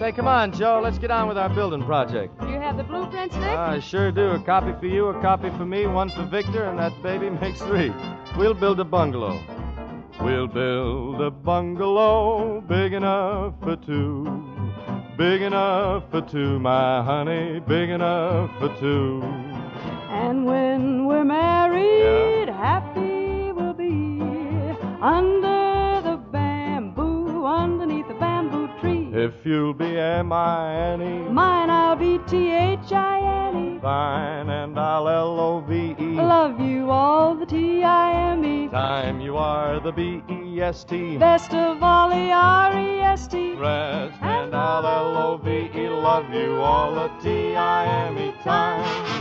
Say, come on, Joe. Let's get on with our building project. Do you have the blueprints, Dick? I sure do. A copy for you, a copy for me, one for Victor, and that baby makes 3. We'll build a bungalow. We'll build a bungalow big enough for 2. Big enough for 2, my honey, big enough for 2. And when we're married, happy we'll be under the bamboo, underneath the bamboo tree. If you'll be M-I-N-E, mine I'll be T-H-I-N-E. Thine, and I'll L-O-V-E. Love you all the T-I-M-E. Time, you are the B-E-S-T. Best of all the R-E-S-T. Rest, and I'll L-O-V-E. Love you all the T-I-M-E. Time.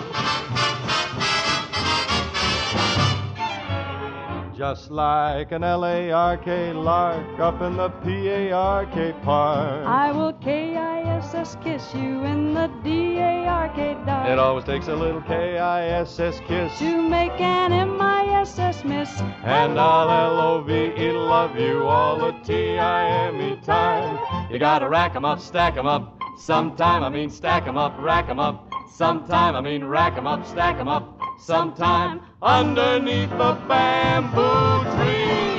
Just like an L-A-R-K lark up in the P-A-R-K park. I will K-I-S-S kiss you in the D-A-R-K dark. It always takes a little K-I-S-S kiss to make an M-I-S-S miss. And I'll L-O-V-E love you all the T-I-M-E time. You gotta rack 'em up, stack 'em up. Sometime, I mean stack 'em up, rack 'em up. Sometime, I mean rack 'em up, stack 'em up. Sometime underneath the bamboo tree.